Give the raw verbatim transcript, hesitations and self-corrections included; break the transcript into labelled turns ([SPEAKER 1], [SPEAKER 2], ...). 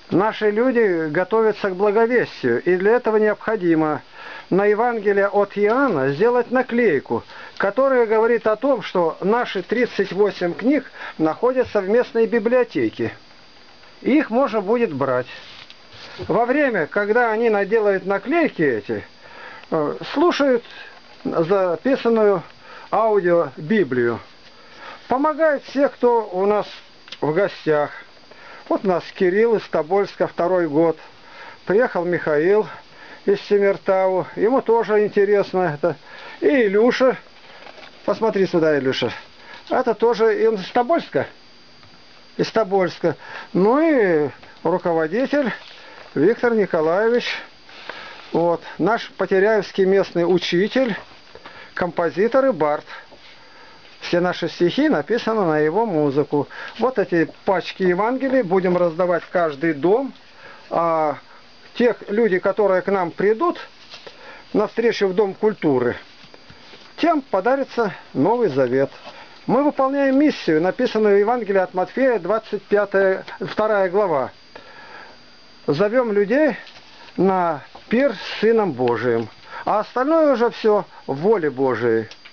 [SPEAKER 1] Наши люди готовятся к благовестию, и для этого необходимо на Евангелие от Иоанна сделать наклейку, которая говорит о том, что наши тридцать восемь книг находятся в местной библиотеке. Их можно будет брать. Во время, когда они наделают наклейки эти, слушают записанную аудио Библию. Помогают все, кто у нас в гостях. Вот у нас Кирилл из Тобольска, второй год. Приехал Михаил из Семертау. Ему тоже интересно это. И Илюша. Посмотри сюда, Илюша. Это тоже из Тобольска. Из Тобольска. Ну и руководитель Виктор Николаевич. Вот. Наш потеряевский местный учитель, композитор и бард. Все наши стихи написаны на его музыку. Вот эти пачки Евангелий будем раздавать в каждый дом. А тех людей, которые к нам придут на встречу в Дом культуры, тем подарится Новый Завет. Мы выполняем миссию, написанную в Евангелии от Матфея, двадцать пятая, вторая глава. Зовем людей на пир с Сыном Божиим. А остальное уже все в воле Божией.